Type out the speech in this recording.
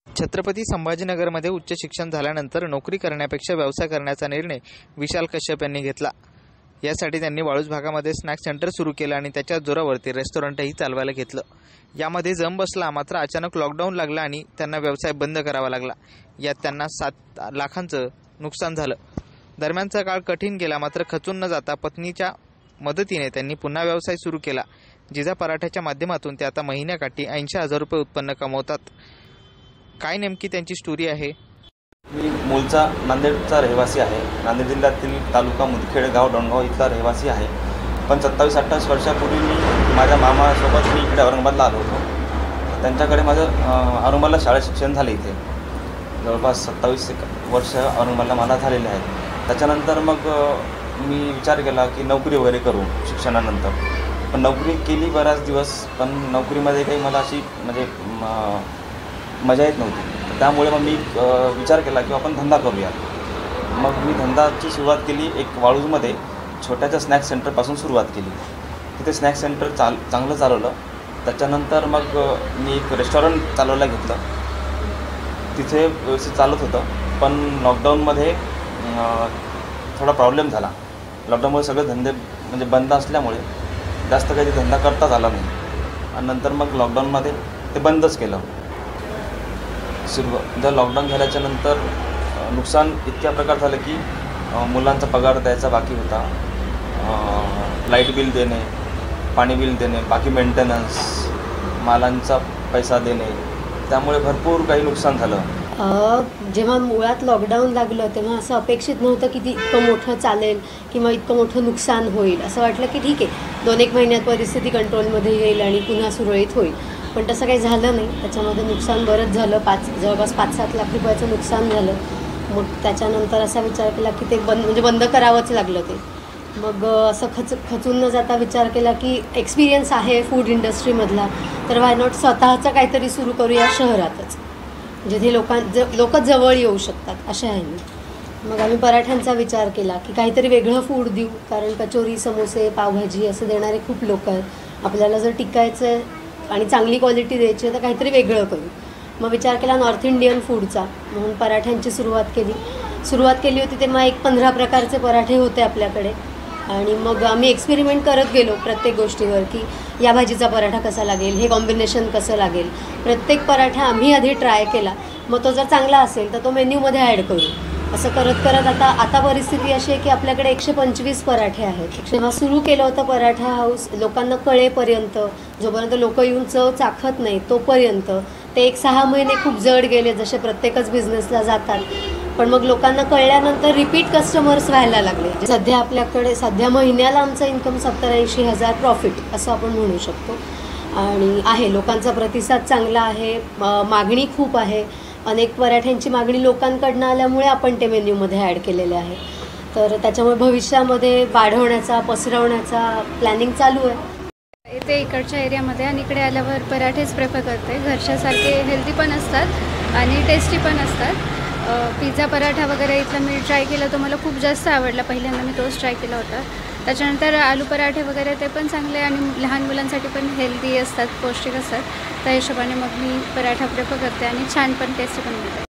छत्रपती संभाजीनगरमध्ये उच्च शिक्षण झाल्यानंतर नोकरी करण्यापेक्षा व्यवसाय करण्याचा निर्णय विशाल कश्यप यांनी घेतला। यासाठी त्यांनी वाळूज भागामध्ये स्नॅक सेंटर सुरू केलं आणि त्याच्या जोरावरती रेस्टॉरंटही चालवायला घेतलं। यामध्ये जम बसला, मात्र अचानक लॉकडाऊन लागला आणि त्यांना व्यवसाय बंद करावा लागला। यात त्यांना 7 लाखांचं नुकसान झालं। दरम्यानचा काळ कठीण गेला, मात्र खचून न जाता पत्नीच्या मदतीने त्यांनी पुन्हा व्यवसाय सुरू केला। जिजा पराठ्याच्या माध्यमातून ते आता महिन्याकाठी 80,000 रुपये उत्पन्न कमवतात। काय नेमकी त्यांची स्टोरी आहे? मी मूळचा नांदेडचा रहिवासी आहे। नांदेड जिल्ह्यातील तालुका मुदखेड गाव डोणगाव इथला रहिवासी आहे। पण 27-28 वर्षापूर्वी मी माझ्या मामासोबत मी इकडे औरंगाबादला आलो होतो। त्यांच्याकडे माझं औरंगाबादला शाळा शिक्षण झाले। इथे जवळपास 27 वर्ष औरंगाबादला मला झालेले आहेत। त्याच्यानंतर मग मी विचार केला की नोकरी वगैरे करू शिक्षणानंतर। पण नोकरी केली बराच दिवस, पण नोकरीमध्ये काही मला अशी म्हणजे मजा येत नव्हती। त्यामुळे मग मी विचार केला की आपण धंदा करूया। मग मी धंदाची सुरुवात केली। एक वाळूजमध्ये छोट्याच्या स्नॅक सेंटरपासून सुरुवात केली। तिथे स्नॅक सेंटर चांगलं चालवलं। त्याच्यानंतर मग मी एक रेस्टॉरंट चालवायला घेतलं। तिथे व्यवस्थित चालत होतं, पण लॉकडाऊनमध्ये थोडा प्रॉब्लेम झाला। लॉकडाऊनमुळे सगळे धंदे म्हणजे बंद असल्यामुळे जास्त काही धंदा करताच आला नाही आणि नंतर मग लॉकडाऊनमध्ये ते बंदच केलं। लॉकडाऊन झाल्याच्या नंतर नुकसान इतक्या प्रकार झालं की मुलांचा पगार द्यायचा बाकी होता, लाईट बिल देणे, पाणी बिल देणे, बाकी मेंटेनन्स, मालांचा पैसा देणे, त्यामुळे भरपूर काही नुकसान झालं। जेव्हा मुळात लॉकडाऊन लागलं तेव्हा असं अपेक्षित नव्हतं की ती इतकं मोठं चालेल किंवा इतकं मोठं नुकसान होईल। असं वाटलं की ठीक आहे, 2-1 महिन्यात परिस्थिती कंट्रोलमध्ये येईल आणि पुन्हा सुरळीत होईल। पण तसं काही झालं नाही। त्याच्यामध्ये नुकसान बरंच झालं। जवळपास 5-7 लाख रुपयाचं नुकसान झालं। मग त्याच्यानंतर असा विचार केला की ते बंद करावंच लागलं ते। मग असं खचून न जाता विचार केला की एक्सपिरियन्स आहे फूड इंडस्ट्रीमधला, तर वाय नॉट स्वतःचं काहीतरी सुरू करूया शहरातच, जिथे लोक जवळ येऊ शकतात अशा आहे। मग आम्ही पराठ्यांचा विचार केला की काहीतरी वेगळं फूड देऊ, कारण कचोरी, समोसे, पावभाजी असं देणारे खूप लोक आहेत। आपल्याला जर टिकायचं आहे आणि चांगली क्वालिटी द्यायची आहे तर काहीतरी वेगळं करू। मग विचार केला नॉर्थ इंडियन फूडचा, म्हणून पराठ्यांची सुरुवात केली होती। तेव्हा 15 प्रकारचे पराठे होते आपल्याकडे आणि मग आम्ही एक्सपेरिमेंट करत गेलो प्रत्येक गोष्टीवर की या भाजीचा पराठा कसा लागेल, हे कॉम्बिनेशन कसं लागेल। प्रत्येक पराठा आम्ही आधी ट्राय केला, मग तो जर चांगला असेल तर तो मेन्यूमध्ये ॲड करू। असं करत करत आता परिस्थिती अशी आहे की आपल्याकडे 125 पराठे आहेत। तेव्हा सुरू केलं होतं पराठा हाऊस लोकांना कळेपर्यंत, जोपर्यंत लोक येऊन चव चाखत नाही तोपर्यंत। ते 1-6 महिने खूप जड गेले, जसे प्रत्येकच बिझनेसला जातात। पण मग लोकांना कळल्यानंतर रिपीट कस्टमर्स व्हायला लागले। सध्या महिन्याला आमचं इन्कम 70-80 हजार प्रॉफिट असं आपण म्हणू शकतो आणि आहे लोकांचा प्रतिसाद चांगला आहे। मागणी खूप आहे। अनेक पराठ्यांची मागणी लोकांकडनं आल्यामुळे आपण ते मेन्यूमध्ये ॲड केलेले आहे। तर त्याच्यामुळे भविष्यामध्ये वाढवण्याचा, पसरवण्याचा प्लॅनिंग चालू आहे। इथे इकडच्या एरियामध्ये आणि इकडे आल्यावर पराठेच प्रेफर करते। घरच्यासारखे हेल्दी पण असतात आणि टेस्टी पण असतात। पिझ्झा पराठा वगैरे इथला मी ट्राय केला, तो मला खूप जास्त आवडला। पहिल्यांदा मी तोच ट्राय केला होता। त्याच्यानंतर आलू पराठे वगैरे ते पण चांगले आणि लहान मुलांसाठी पण हेल्दी असतात, पौष्टिक असतात। त्या हिशोबाने मग मी पराठा प्रेफर करते आणि छान पण टेस्टी पण मिळते।